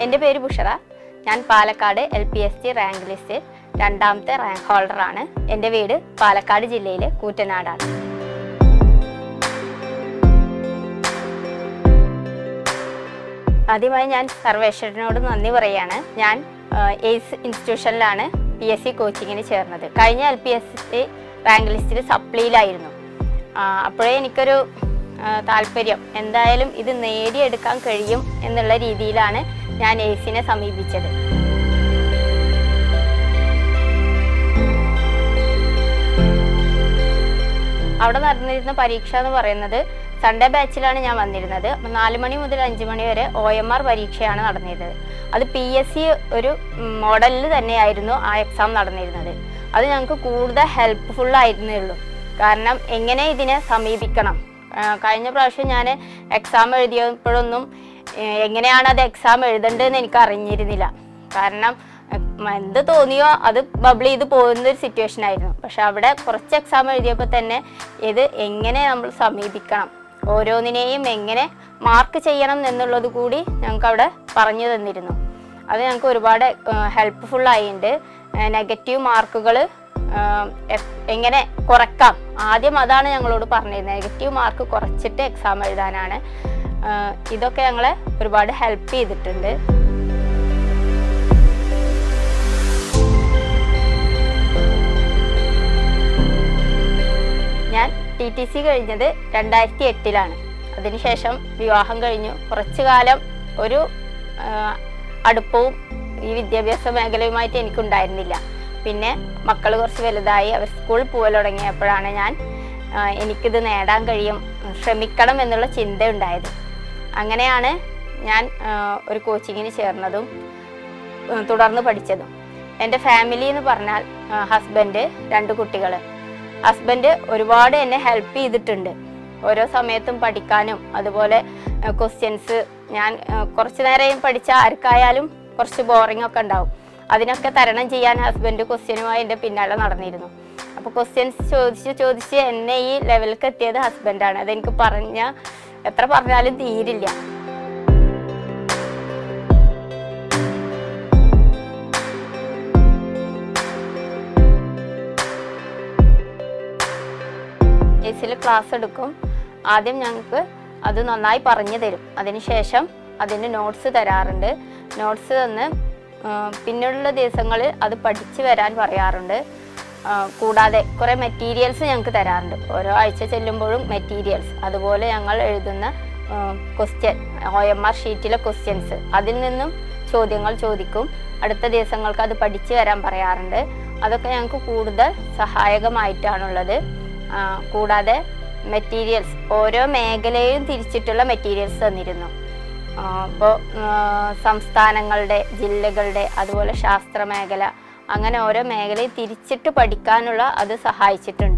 എൻ്റെ പേര് ബുഷറ. ഞാൻ പാലക്കാട് LPST റാങ്ക് ലിസ്റ്റ് രണ്ടാമത്തെ റാങ്ക് ഹോൾഡറാണ്. എൻ്റെ വീട് പാലക്കാട് ജില്ലയിലെ കൂറ്റനാടാണ്. ആദ്യമായി ഞാൻ സർവേശ്വരനോട് നന്ദി പറയുകയാണ്. ഞാൻ എയ്സ് ഇൻസ്റ്റിറ്റ്യൂഷനിലാണ് PSC കോച്ചിങ്ങിന് ചേർന്നത്. കഴിഞ്ഞ LPST റാങ്ക് ലിസ്റ്റിൽ സപ്ലിയിലായിരുന്നു. അപ്പോഴേ എനിക്കൊരു താല്പര്യം, എന്തായാലും ഇത് നേടിയെടുക്കാൻ കഴിയും എന്നുള്ള രീതിയിലാണ് ഞാൻ എയ്സിനെ സമീപിച്ചത്. അവിടെ നടന്നിരുന്ന പരീക്ഷ എന്ന് പറയുന്നത് സൺഡേ ബാച്ചിലാണ് ഞാൻ വന്നിരുന്നത്. 4 മണി മുതൽ 5 മണി വരെ OMR പരീക്ഷയാണ് നടന്നിരുന്നത്. അത് PSC ഒരു മോഡലിൽ തന്നെയായിരുന്നു ആ എക്സാം നടന്നിരുന്നത്. അത് ഞങ്ങൾക്ക് കൂടുതൽ ഹെൽപ്ഫുള്ളായിരുന്നേ ഉള്ളൂ. കാരണം എങ്ങനെ ഇതിനെ സമീപിക്കണം, കഴിഞ്ഞ പ്രാവശ്യം ഞാൻ എക്സാം എഴുതിയപ്പോഴൊന്നും എങ്ങനെയാണ് അത് എക്സാം എഴുതേണ്ടതെന്ന് എനിക്ക് അറിഞ്ഞിരുന്നില്ല. കാരണം എന്ത് തോന്നിയോ അത് ബബിൾ ചെയ്ത് പോകുന്നൊരു സിറ്റുവേഷൻ ആയിരുന്നു. പക്ഷെ അവിടെ കുറച്ച് എക്സാം എഴുതിയപ്പോൾ തന്നെ ഇത് എങ്ങനെ നമ്മൾ സമീപിക്കണം, ഓരോന്നിനെയും എങ്ങനെ മാർക്ക് ചെയ്യണം എന്നുള്ളത് കൂടി ഞങ്ങൾക്ക് അവിടെ പറഞ്ഞു തന്നിരുന്നു. അത് ഞങ്ങൾക്ക് ഒരുപാട് ഹെൽപ്ഫുള്ളായിട്ടുണ്ട്. നെഗറ്റീവ് മാർക്കുകൾ എങ്ങനെ കുറക്കാം, ആദ്യം അതാണ് ഞങ്ങളോട് പറഞ്ഞിരുന്നത്. നെഗറ്റീവ് മാർക്ക് കുറച്ചിട്ട് എക്സാം എഴുതാനാണ്. ഇതൊക്കെ ഞങ്ങളെ ഒരുപാട് ഹെൽപ്പ് ചെയ്തിട്ടുണ്ട്. ഞാൻ TTC കഴിഞ്ഞത് 2008-ലാണ്. അതിനുശേഷം വിവാഹം കഴിഞ്ഞു. കുറച്ചു കാലം ഒരു അടുപ്പവും ഈ വിദ്യാഭ്യാസ മേഖലയുമായിട്ട് എനിക്കുണ്ടായിരുന്നില്ല. പിന്നെ മക്കൾ കുറച്ച് വലുതായി, അവർ സ്കൂളിൽ പോകാൻ തുടങ്ങിയപ്പോഴാണ് എനിക്കിത് നേടാൻ കഴിയും, ശ്രമിക്കണം എന്നുള്ള ചിന്ത ഉണ്ടായത്. അങ്ങനെയാണ് ഞാൻ ഒരു കോച്ചിങ്ങിന് ചേർന്നതും തുടർന്ന് പഠിച്ചതും. എൻ്റെ ഫാമിലി എന്ന് പറഞ്ഞാൽ ഹസ്ബൻഡ്, 2 കുട്ടികൾ. ഹസ്ബൻഡ് ഒരുപാട് എന്നെ ഹെൽപ്പ് ചെയ്തിട്ടുണ്ട്. ഓരോ സമയത്തും പഠിക്കാനും അതുപോലെ ക്വസ്റ്റ്യൻസ് ഞാൻ കുറച്ച് നേരം പഠിച്ചാൽ ആർക്കായാലും കുറച്ച് ബോറിംഗ് ഒക്കെ ഉണ്ടാവും. അതിനൊക്കെ തരണം ചെയ്യാൻ ഹസ്ബൻഡ് ക്വസ്റ്റ്യനുമായി എൻ്റെ പിന്നാലെ നടന്നിരുന്നു. അപ്പോൾ ക്വസ്റ്റ്യൻസ് ചോദിച്ച് എന്നെ ഈ ലെവലിലേക്ക് എത്തിയത് ഹസ്ബൻഡാണ്. അതെനിക്ക് എത്ര പറഞ്ഞാലും തീരില്ല. എയ്സിൽ ക്ലാസ് എടുക്കും. ആദ്യം ഞങ്ങൾക്ക് അത് നന്നായി പറഞ്ഞു തരും. അതിനുശേഷം അതിന് നോട്ട്സ് തരാറുണ്ട്. നോട്ട്സ് തന്ന് പിന്നെയുള്ള ദിവസങ്ങളിൽ അത് പഠിച്ചു വരാൻ പറയാറുണ്ട്. കൂടാതെ കുറേ മെറ്റീരിയൽസ് ഞങ്ങൾക്ക് തരാറുണ്ട്. ഓരോ ആഴ്ച ചെല്ലുമ്പോഴും മെറ്റീരിയൽസ്, അതുപോലെ ഞങ്ങൾ എഴുതുന്ന ക്വസ്റ്റ്യൻ, OMR ഷീറ്റിലെ ക്വസ്റ്റ്യൻസ്, അതിൽ നിന്നും ചോദ്യങ്ങൾ ചോദിക്കും. അടുത്ത ദിവസങ്ങൾക്ക് അത് പഠിച്ചു വരാൻ പറയാറുണ്ട്. അതൊക്കെ ഞങ്ങൾക്ക് കൂടുതൽ സഹായകമായിട്ടാണുള്ളത്. കൂടാതെ മെറ്റീരിയൽസ്, ഓരോ മേഖലയും തിരിച്ചിട്ടുള്ള മെറ്റീരിയൽസ് തന്നിരുന്നു. ഇപ്പോൾ സംസ്ഥാനങ്ങളുടെ, ജില്ലകളുടെ, അതുപോലെ ശാസ്ത്രമേഖല, അങ്ങനെ ഓരോ മേഖലയും തിരിച്ചിട്ട് പഠിക്കാനുള്ള അത് സഹായിച്ചിട്ടുണ്ട്.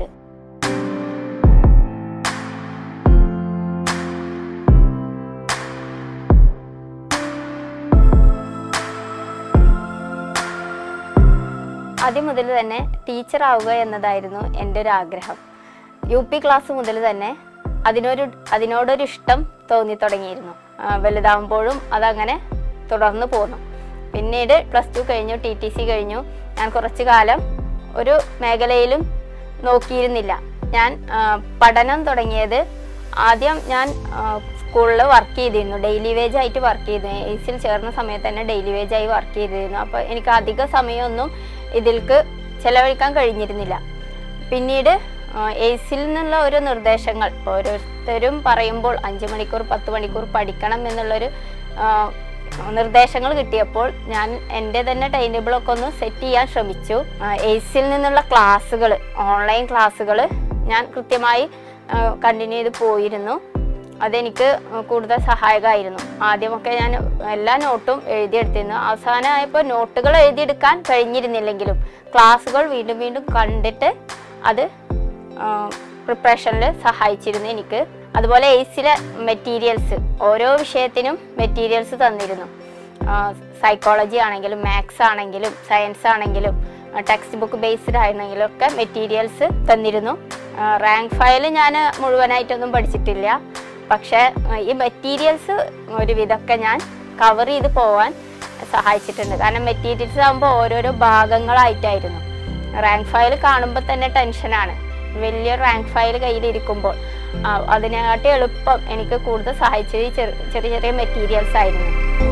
ആദ്യം മുതൽ തന്നെ ടീച്ചർ ആവുക എന്നതായിരുന്നു എൻ്റെ ഒരു ആഗ്രഹം. UP ക്ലാസ് മുതൽ തന്നെ അതിനോടൊരു ഇഷ്ടം തോന്നി തുടങ്ങിയിരുന്നു. വലുതാവുമ്പോഴും അതങ്ങനെ തുടർന്ന് പോന്നു. പിന്നീട് +2 കഴിഞ്ഞു, TTC കഴിഞ്ഞു. ഞാൻ കുറച്ചു കാലം ഒരു മേഖലയിലും നോക്കിയിരുന്നില്ല. ഞാൻ പഠനം തുടങ്ങിയത്, ആദ്യം ഞാൻ സ്കൂളിൽ വർക്ക് ചെയ്തിരുന്നു, ഡെയിലി വേജ് ആയിട്ട് വർക്ക് ചെയ്തിരുന്നു. എയ്സിൽ ചേർന്ന സമയത്ത് തന്നെ ഡെയിലി വേജായി വർക്ക് ചെയ്തിരുന്നു. അപ്പോൾ എനിക്ക് അധിക സമയമൊന്നും ഇതിൽക്ക് ചിലവഴിക്കാൻ കഴിഞ്ഞിരുന്നില്ല. പിന്നീട് എയ്സിൽ നിന്നുള്ള ഓരോ നിർദ്ദേശങ്ങൾ ഓരോരുത്തരും പറയുമ്പോൾ 5 മണിക്കൂർ 10 മണിക്കൂർ പഠിക്കണം എന്നുള്ളൊരു നിർദ്ദേശങ്ങൾ കിട്ടിയപ്പോൾ ഞാൻ എൻ്റെ തന്നെ ടൈം ടേബിളൊക്കെ ഒന്ന് സെറ്റ് ചെയ്യാൻ ശ്രമിച്ചു. എയ്സിൽ നിന്നുള്ള ക്ലാസ്സുകൾ, ഓൺലൈൻ ക്ലാസ്സുകൾ ഞാൻ കൃത്യമായി കണ്ടിന്യൂ ചെയ്ത് പോയിരുന്നു. അതെനിക്ക് കൂടുതൽ സഹായകമായിരുന്നു. ആദ്യമൊക്കെ ഞാൻ എല്ലാ നോട്ടും എഴുതിയെടുത്തിരുന്നു. അവസാനമായപ്പോൾ നോട്ടുകൾ എഴുതിയെടുക്കാൻ കഴിഞ്ഞിരുന്നില്ലെങ്കിലും ക്ലാസ്സുകൾ വീണ്ടും വീണ്ടും കണ്ടിട്ട് അത് പ്രിപ്പറേഷനിൽ സഹായിച്ചിരുന്നു എനിക്ക്. അതുപോലെ എയ്സിലെ മെറ്റീരിയൽസ്, ഓരോ വിഷയത്തിനും മെറ്റീരിയൽസ് തന്നിരുന്നു. സൈക്കോളജി ആണെങ്കിലും മാത്സ് ആണെങ്കിലും സയൻസ് ആണെങ്കിലും ടെക്സ്റ്റ് ബുക്ക് ബേസ്ഡ് ആയിരുന്നെങ്കിലും ഒക്കെ മെറ്റീരിയൽസ് തന്നിരുന്നു. റാങ്ക് ഫയൽ ഞാൻ മുഴുവനായിട്ടൊന്നും പഠിച്ചിട്ടില്ല. പക്ഷേ ഈ മെറ്റീരിയൽസ് ഒരുവിധമൊക്കെ ഞാൻ കവർ ചെയ്ത് പോവാൻ സഹായിച്ചിട്ടുണ്ട്. കാരണം മെറ്റീരിയൽസ് ആകുമ്പോൾ ഓരോരോ ഭാഗങ്ങളായിട്ടായിരുന്നു. റാങ്ക് ഫയൽ കാണുമ്പോൾ തന്നെ ടെൻഷനാണ്. വലിയ റാങ്ക് ഫയൽ കയ്യിലിരിക്കുമ്പോൾ അതിനെക്കാട്ടി എളുപ്പം എനിക്ക് കൂടുതൽ സഹായിച്ചത് ചെറിയ ചെറിയ മെറ്റീരിയൽസ് ആയിരുന്നു.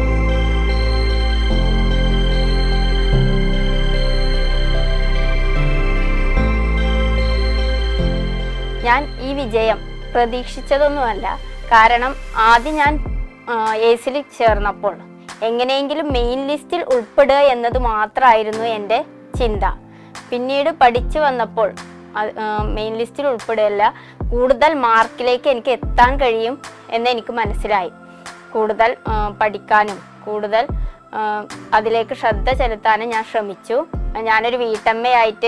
ഞാൻ ഈ വിജയം പ്രതീക്ഷിച്ചതൊന്നുമല്ല. കാരണം ആദ്യം ഞാൻ എയ്സിൽ ചേർന്നപ്പോൾ എങ്ങനെയെങ്കിലും മെയിൻ ലിസ്റ്റിൽ ഉൾപ്പെടുക എന്നത് മാത്രമായിരുന്നു എൻ്റെ ചിന്ത. പിന്നീട് പഠിച്ചു വന്നപ്പോൾ മെയിൻ ലിസ്റ്റിൽ ഉൾപ്പെടുകയല്ല, കൂടുതൽ മാർക്കിലേക്ക് എനിക്ക് എത്താൻ കഴിയും എന്ന് എനിക്ക് മനസ്സിലായി. കൂടുതൽ പഠിക്കാനും കൂടുതൽ അതിലേക്ക് ശ്രദ്ധ ചെലുത്താനും ഞാൻ ശ്രമിച്ചു. ഞാനൊരു വീട്ടമ്മയായിട്ട്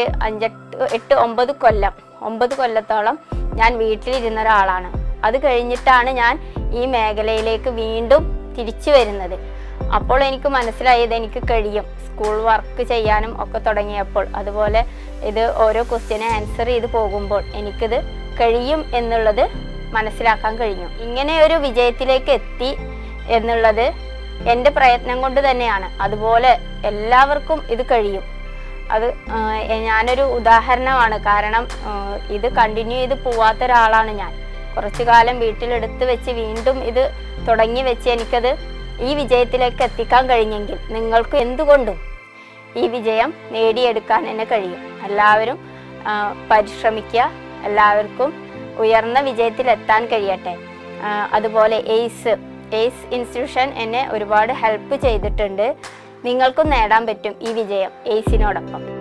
9 കൊല്ലത്തോളം ഞാൻ വീട്ടിലിരുന്ന ഒരാളാണ്. അത് കഴിഞ്ഞിട്ടാണ് ഞാൻ ഈ മേഖലയിലേക്ക് വീണ്ടും തിരിച്ചു വരുന്നത്. അപ്പോൾ എനിക്ക് മനസ്സിലായത് എനിക്ക് കഴിയും. സ്കൂൾ വർക്ക് ചെയ്യാനും ഒക്കെ തുടങ്ങിയപ്പോൾ, അതുപോലെ ഇത് ഓരോ ക്വസ്റ്റ്യനെ ആൻസർ ചെയ്ത് പോകുമ്പോൾ എനിക്കിത് കഴിയും എന്നുള്ളത് മനസ്സിലാക്കാൻ കഴിഞ്ഞു. ഇങ്ങനെ ഒരു വിജയത്തിലേക്ക് എത്തി എന്നുള്ളത് എൻ്റെ പ്രയത്നം കൊണ്ട് തന്നെയാണ്. അതുപോലെ എല്ലാവർക്കും ഇത് കഴിയും. അത് ഞാനൊരു ഉദാഹരണമാണ്. കാരണം ഇത് കണ്ടിന്യൂ ചെയ്ത് പോവാത്ത ഒരാളാണ് ഞാൻ. കുറച്ചു കാലം വീട്ടിലെടുത്ത് വെച്ച് വീണ്ടും ഇത് തുടങ്ങി വെച്ച് എനിക്കത് ഈ വിജയത്തിലേക്ക് എത്തിക്കാൻ കഴിഞ്ഞെങ്കിൽ നിങ്ങൾക്ക് എന്തുകൊണ്ടും ഈ വിജയം നേടിയെടുക്കാൻ തന്നെ കഴിയും. എല്ലാവരും പരിശ്രമിക്കുക. എല്ലാവർക്കും ഉയർന്ന വിജയത്തിലെത്താൻ കഴിയട്ടെ. അതുപോലെ എയ്സ് ഇൻസ്റ്റിറ്റ്യൂഷൻ എന്നെ ഒരുപാട് ഹെൽപ്പ് ചെയ്തിട്ടുണ്ട്. നിങ്ങൾക്കും നേടാൻ പറ്റും ഈ വിജയം എയ്സിനോടൊപ്പം.